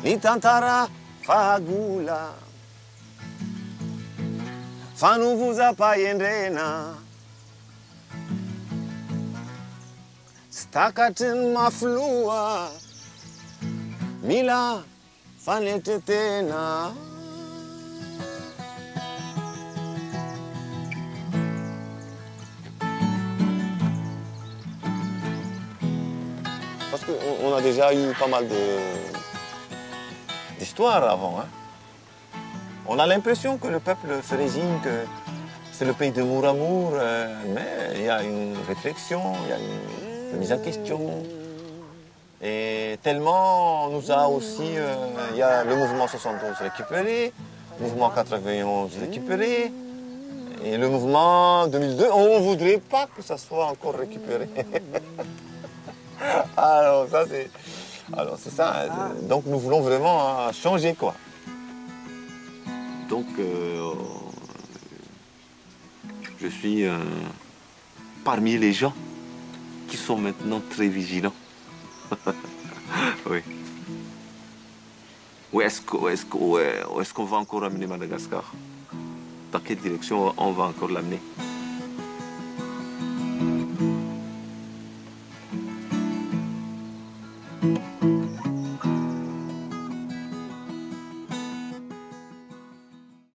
Litantara fagula fanuvuza payendena stakatin maflua mila fanetetena. Parce qu'on a déjà eu pas mal d'histoires avant. Hein. On a l'impression que le peuple se résigne, que c'est le pays de Mouramour, mais il y a une réflexion, il y a une mise en question. Et tellement on nous a aussi, il y a le mouvement 72 récupéré, le mouvement 91 récupéré, et le mouvement 2002, on ne voudrait pas que ça soit encore récupéré. Alors c'est ça. Hein. Donc nous voulons vraiment changer quoi. Donc je suis parmi les gens qui sont maintenant très vigilants. Oui. Où est-ce qu'on va encore amener Madagascar? Dans quelle direction on va encore l'amener?